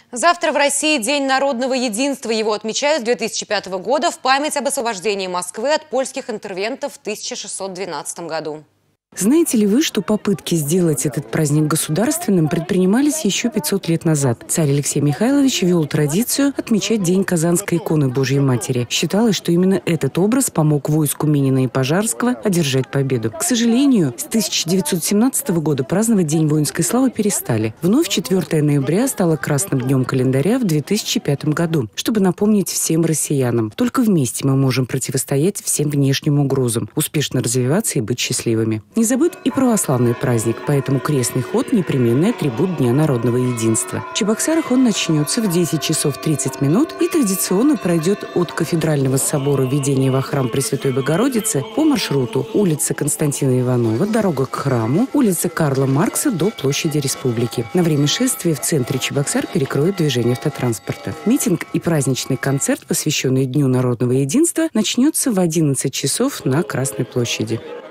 Завтра в России День народного единства. Его отмечают с 2005 года в память об освобождении Москвы от польских интервентов в 1612 году. Знаете ли вы, что попытки сделать этот праздник государственным предпринимались еще 500 лет назад? Царь Алексей Михайлович вел традицию отмечать День Казанской иконы Божьей Матери. Считалось, что именно этот образ помог войску Минина и Пожарского одержать победу. К сожалению, с 1917 года праздновать День воинской славы перестали. Вновь 4 ноября стало красным днем календаря в 2005 году, чтобы напомнить всем россиянам. Только вместе мы можем противостоять всем внешним угрозам, успешно развиваться и быть счастливыми. Не забыт и православный праздник, поэтому крестный ход – непременный атрибут Дня народного единства. В Чебоксарах он начнется в 10 часов 30 минут и традиционно пройдет от Кафедрального собора введения во храм Пресвятой Богородицы по маршруту улица Константина Иванова, дорога к храму, улица Карла Маркса до площади Республики. На время шествия в центре Чебоксар перекроют движение автотранспорта. Митинг и праздничный концерт, посвященный Дню народного единства, начнется в 11 часов на Красной площади.